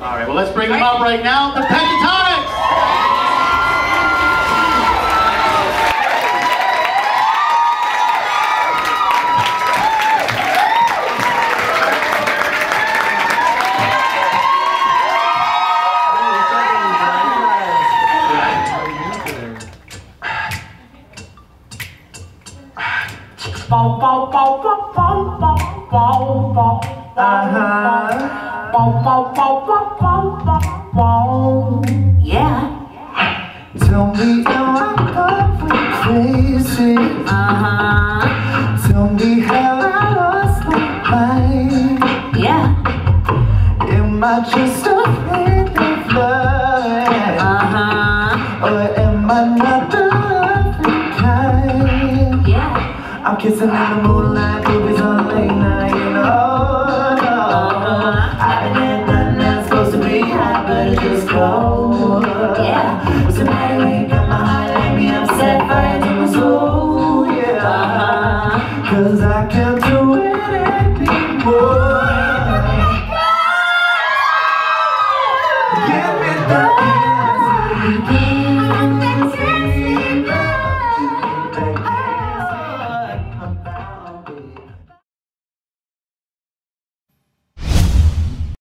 All right, well, let's bring them up right now. The Pentatonix! Bow, bow, bow, bow, bow, bow, bow, bow. Bow, bow, bow, bow, bow, bow, bow. Yeah. Tell me how I'm going crazy. Tell me how I lost my mind. Yeah. Am I just afraid of love? Or am I not the loving kind? Yeah. I'm kissing in the moonlight, boobies on a late night, you know. I've been nothing that's supposed to be hot, but it just goes. Yeah. Tonight we